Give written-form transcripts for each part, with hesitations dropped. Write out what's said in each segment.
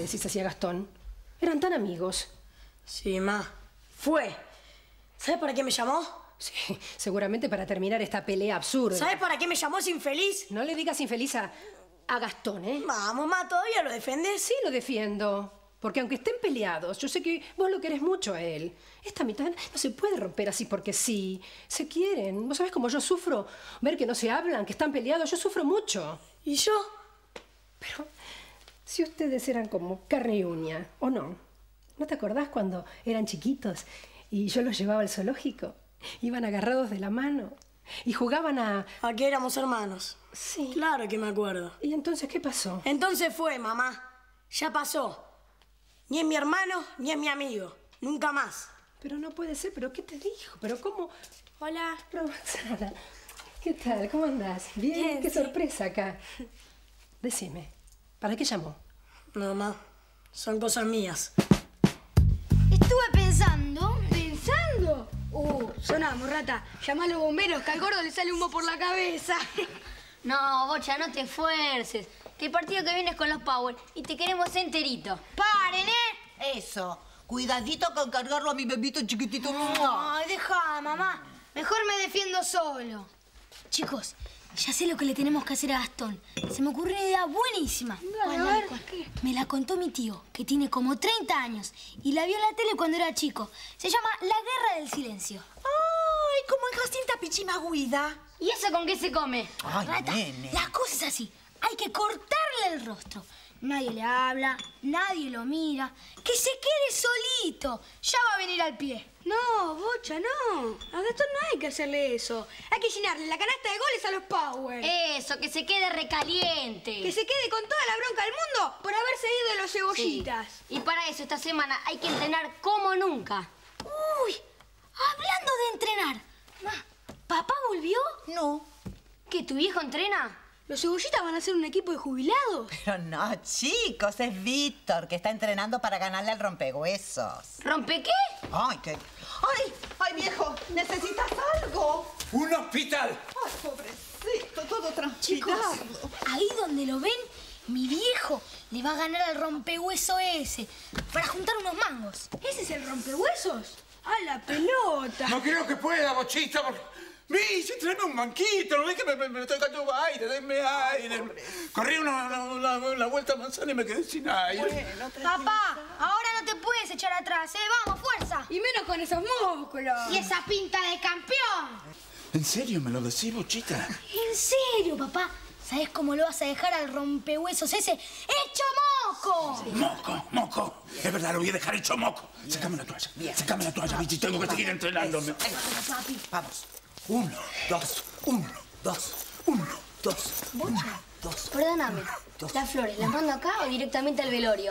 decís así a Gastón? Eran tan amigos. Sí, ma. Fue. ¿Sabes para qué me llamó? Sí, seguramente para terminar esta pelea absurda. ¿Sabes para qué me llamó ese infeliz? No le digas infeliz a Gastón, ¿eh? Vamos, ma, ¿todavía lo defendés? Sí, lo defiendo. Porque aunque estén peleados, yo sé que vos lo querés mucho a él. Esta mitad no se puede romper así porque sí. Se quieren. ¿Vos sabés cómo yo sufro? Ver que no se hablan, que están peleados. Yo sufro mucho. ¿Y yo? Pero si ustedes eran como carne y uña, ¿o no? ¿No te acordás cuando eran chiquitos y yo los llevaba al zoológico? Iban agarrados de la mano y jugaban a... ¿A qué éramos hermanos? Sí. Claro que me acuerdo. ¿Y entonces qué pasó? Entonces fue, mamá. Ya pasó. Ni es mi hermano, ni es mi amigo. Nunca más. Pero no puede ser. ¿Pero qué te dijo? ¿Pero cómo? Hola. Roxana, ¿qué tal? ¿Cómo andás? Bien, qué sorpresa acá. Decime, ¿para qué llamó? No, ma. Son cosas mías. Estuve pensando... ¿Pensando? Sonamos, rata. Llama a los bomberos, que al gordo le sale humo por la cabeza. No, Bocha, no te esfuerces. Que el partido que viene es con los Power y te queremos enterito. ¡Paren, eh! Eso. Cuidadito con cargarlo a mi bebito chiquitito. Ay, deja, mamá. Mejor me defiendo solo. Chicos, ya sé lo que le tenemos que hacer a Gastón. Se me ocurrió una idea buenísima. Dale, a ver. Me la contó mi tío, que tiene como 30 años. Y la vio en la tele cuando era chico. Se llama La Guerra del Silencio. Ay, como en Jacinta Pichimahuida. ¿Y eso con qué se come? Ay, Rata, nene. la cosa es así. Hay que cortarle el rostro. Nadie le habla, nadie lo mira. ¡Que se quede solito! Ya va a venir al pie. No, Bocha, no. A Gastón no hay que hacerle eso. Hay que llenarle la canasta de goles a los Power. Eso, que se quede recaliente. Que se quede con toda la bronca del mundo por haberse ido de los cebollitas. Sí. Y para eso, esta semana hay que entrenar como nunca. Uy, hablando de entrenar. Ma, ¿papá volvió? No. ¿Que tu viejo entrena? ¿Los cebollitas van a ser un equipo de jubilados? Pero no, chicos, es Víctor que está entrenando para ganarle al rompehuesos. ¿Rompe qué? Ay, qué... Ay, viejo, ¿necesitas algo? ¡Un hospital! Ay, pobrecito, todo Chicos, transpirado. ahí donde lo ven, mi viejo le va a ganar al rompehueso ese para juntar unos mangos. ¿Ese es el rompehuesos? ¡A la pelota! No creo que pueda, Bochita, porque... Misi, tráeme un banquito, ¿no ves que me estoy dando aire? Denme aire. Corrí una vuelta a manzana y me quedé sin aire. Bueno, Papá, ahora no te puedes echar atrás, ¿eh? Vamos, fuerza. Y menos con esos músculos. Y esa pinta de campeón. ¿En serio me lo decís, Bochita? ¿En serio, papá? ¿Sabés cómo lo vas a dejar al rompehuesos ese? ¡Hecho moco! Moco. Es verdad, lo voy a dejar hecho moco. Sácame la toalla, Vichy. Tengo que seguir entrenándome. Papi. Vamos. 1, 2, 1, 2, 1, 2, 1, 2. Perdóname. ¿Las flores las mando acá o directamente al velorio?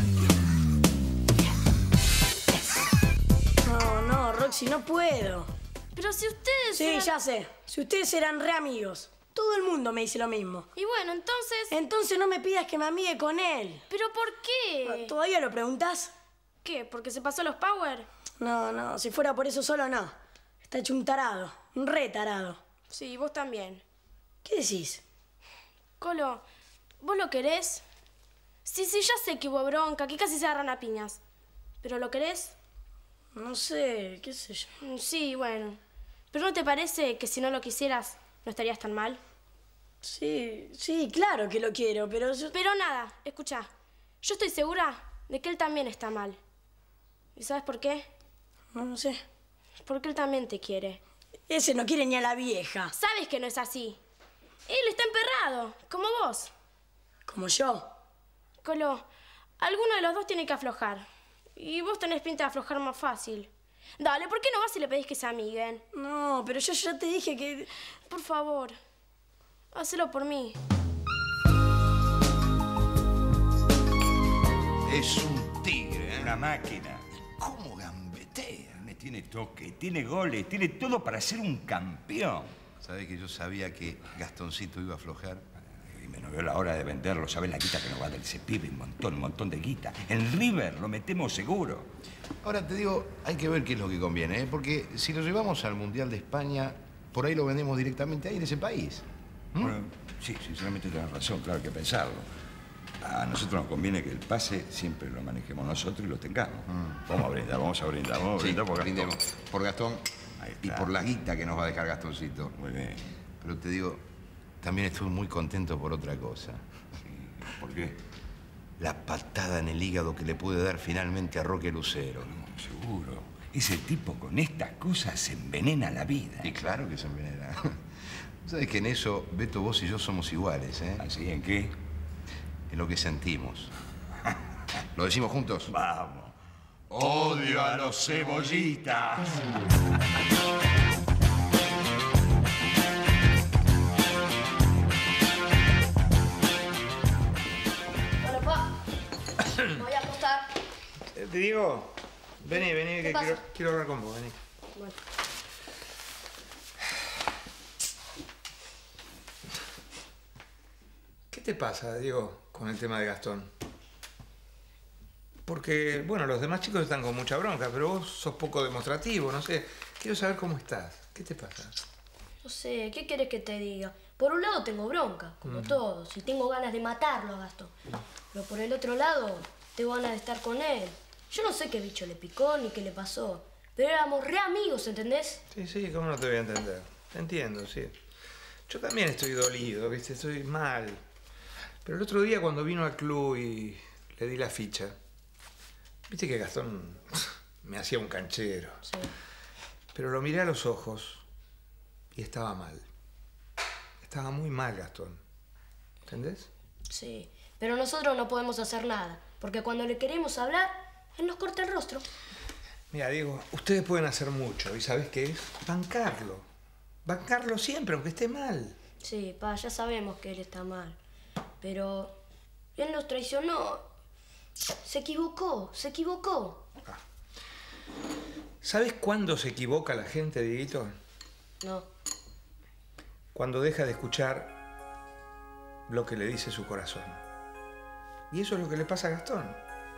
No, Roxy, no puedo. Pero si ustedes... Sí, ya sé. Si ustedes eran re amigos. Todo el mundo me dice lo mismo. Y bueno, entonces... Entonces no me pidas que me amigue con él. ¿Pero por qué? ¿Todavía lo preguntas? ¿Qué? ¿Porque se pasó los Power? No, si fuera por eso solo no. Está hecho un tarado, un re tarado. Sí, vos también. ¿Qué decís? Colo, ¿vos lo querés? Sí, ya sé que hubo bronca, que casi se agarran a piñas. ¿Pero lo querés? No sé, qué sé yo. Sí, bueno. ¿Pero no te parece que si no lo quisieras, no estarías tan mal? Sí, claro que lo quiero, pero... Pero nada, escuchá. Yo estoy segura de que él también está mal. ¿Y sabes por qué? No sé. Porque él también te quiere. Ese no quiere ni a la vieja. Sabes que no es así. Él está emperrado, como vos. Como yo. Colo, alguno de los dos tiene que aflojar. Y vos tenés pinta de aflojar más fácil. Dale, ¿por qué no vas y le pedís que se amiguen? No, pero yo ya te dije que... Por favor, hacelo por mí. Es un tigre, ¿eh? Una máquina. ¿Cómo gambetea? Tiene toque, tiene goles, tiene todo para ser un campeón. ¿Sabés que yo sabía que Gastoncito iba a aflojar? Y me no veo la hora de venderlo. ¿Sabés la guita que nos va a dar ese pibe? Un montón de guita. En River lo metemos seguro. Ahora te digo, hay que ver qué es lo que conviene, ¿eh? Porque si lo llevamos al Mundial de España, por ahí lo vendemos directamente ahí en ese país. Bueno, sí, sinceramente tenés razón, claro, hay que pensarlo. A nosotros nos conviene que el pase siempre lo manejemos nosotros y lo tengamos. Vamos a brindar, vamos a brindar, vamos a brindar por Gastón. Brindemos por Gastón y por la guita que nos va a dejar Gastoncito. Muy bien. Pero te digo, también estoy muy contento por otra cosa. Sí. ¿Por qué? La patada en el hígado que le pude dar finalmente a Roque Lucero. No, seguro. Ese tipo con estas cosas se envenena la vida. Y claro que se envenena. ¿Sabes que en eso, Beto, vos y yo somos iguales, eh? ¿Así? ¿En qué? En lo que sentimos. ¿Lo decimos juntos? Vamos. Odio a los cebollitas. Hola, pa. Me voy a acostar. Diego, vení, que pasa? quiero hablar con vos, vení. Bueno. ¿Qué te pasa, Diego, con el tema de Gastón? Porque, bueno, los demás chicos están con mucha bronca, pero vos sos poco demostrativo, no sé. Quiero saber cómo estás. ¿Qué te pasa? No sé, ¿qué quieres que te diga? Por un lado tengo bronca, como todos, y tengo ganas de matarlo a Gastón. Pero por el otro lado, tengo ganas de estar con él. Yo no sé qué bicho le picó ni qué le pasó, pero éramos re amigos, ¿entendés? Sí, ¿cómo no te voy a entender? Te entiendo, sí. Yo también estoy dolido, ¿viste? Estoy mal. Pero el otro día cuando vino al club y le di la ficha, viste que Gastón me hacía un canchero. Sí. Pero lo miré a los ojos y estaba mal. Estaba muy mal, Gastón. ¿Entendés? Sí, pero nosotros no podemos hacer nada, porque cuando le queremos hablar, él nos corta el rostro. Mira, Diego, ustedes pueden hacer mucho, ¿y sabés qué es? Bancarlo. Bancarlo siempre, aunque esté mal. Sí, pa, ya sabemos que él está mal, pero él nos traicionó. Se equivocó. ¿Sabés cuándo se equivoca la gente, Dieguito? No. Cuando deja de escuchar lo que le dice su corazón. Y eso es lo que le pasa a Gastón.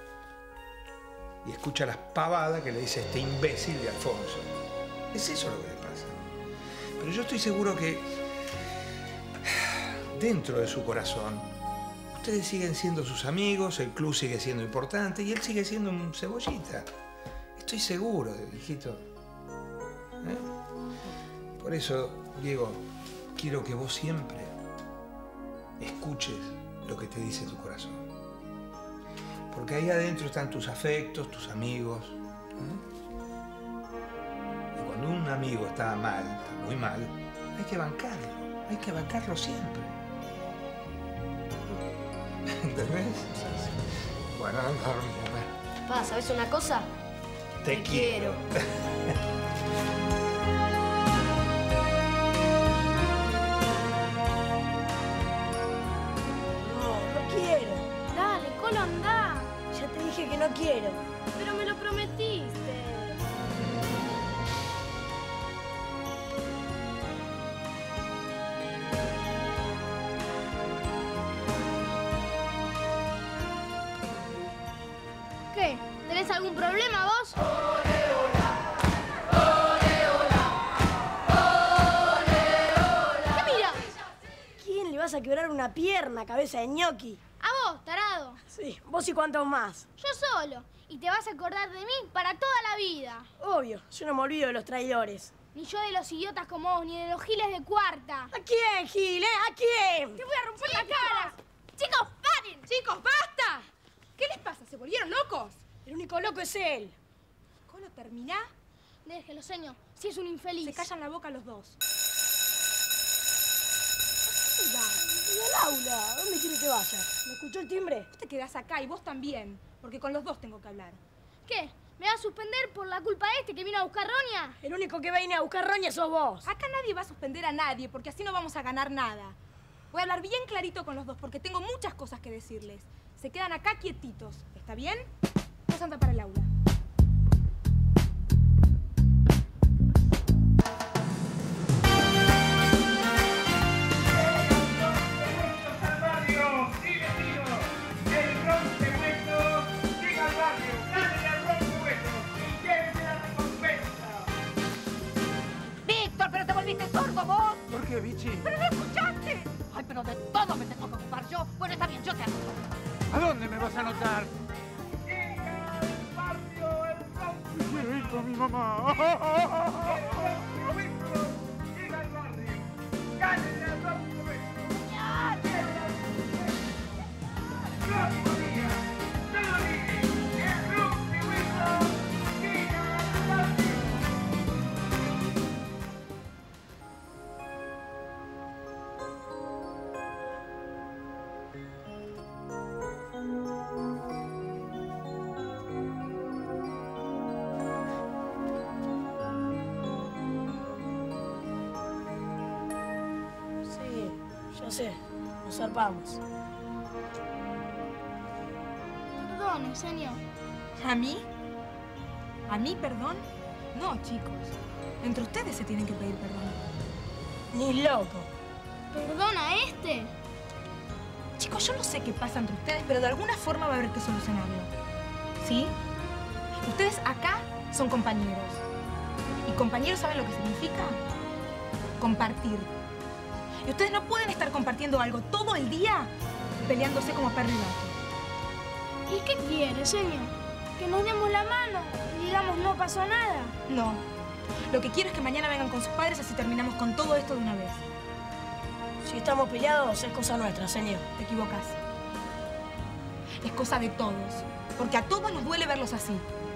Y escucha las pavadas que le dice este imbécil de Alfonso. Es eso lo que le pasa. Pero yo estoy seguro que dentro de su corazón ustedes siguen siendo sus amigos, el club sigue siendo importante y él sigue siendo un cebollita. Estoy seguro, hijito. ¿Eh? Por eso, Diego, quiero que vos siempre escuches lo que te dice tu corazón. Porque ahí adentro están tus afectos, tus amigos. Y cuando un amigo está mal, está muy mal, hay que bancarlo siempre. ¿Entendés? Bueno, anda a dormir, anda. Pa, ¿sabes una cosa? Te quiero. No quiero. Dale, Colo, andá. Ya te dije que no quiero. Pero me lo prometiste. ¿Qué? ¿Tenés algún problema vos? ¿Qué mirás? ¿Quién le vas a quebrar una pierna, cabeza de ñoqui? A vos, tarado. Sí, vos y cuántos más. Yo solo. Y te vas a acordar de mí para toda la vida. Obvio, yo no me olvido de los traidores. Ni yo de los idiotas como vos, ni de los giles de cuarta. ¿A quién, Gil, ¿A quién? ¡Te voy a romper la cara! ¡Chicos, paren! ¡Chicos, basta! ¿Qué les pasa? ¿Se volvieron locos? El único loco es él. ¿Cómo termina? Déjelo, señor. Si es un infeliz. Se callan la boca los dos. ¿Y al aula? ¿Dónde quiere que vaya? ¿Me escuchó el timbre? Vos te quedás acá y vos también, porque con los dos tengo que hablar. ¿Qué? ¿Me va a suspender por la culpa de este que vino a buscar roña? El único que viene a buscar roña sos vos. Acá nadie va a suspender a nadie, porque así no vamos a ganar nada. Voy a hablar bien clarito con los dos, porque tengo muchas cosas que decirles. Se quedan acá quietitos, ¿está bien? Vos anda para el aula. ¡Víctor, pero te volviste sordo vos! ¿Por qué, Vichy? ¡Pero no escuchaste! Ay, pero de todo me tengo que ocupar yo. Bueno, está bien, yo te hago. ¿A dónde me vas a anotar? Quiero ir con mi mamá. No sé, nos zarpamos. Perdone, señor. ¿A mí? ¿A mí, perdón? No, chicos. Entre ustedes se tienen que pedir perdón. Ni loco. ¿Perdona a este? Chicos, yo no sé qué pasa entre ustedes, pero de alguna forma va a haber que solucionarlo. ¿Sí? Ustedes acá son compañeros. ¿Y compañeros saben lo que significa? Compartir. Y ustedes no pueden estar compartiendo algo todo el día peleándose como perro y gato. ¿Y qué quiere, señor? ¿Que nos demos la mano y digamos no pasó nada? No. Lo que quiero es que mañana vengan con sus padres así terminamos con todo esto de una vez. Si estamos peleados es cosa nuestra, señor. Te equivocas. Es cosa de todos. Porque a todos nos duele verlos así.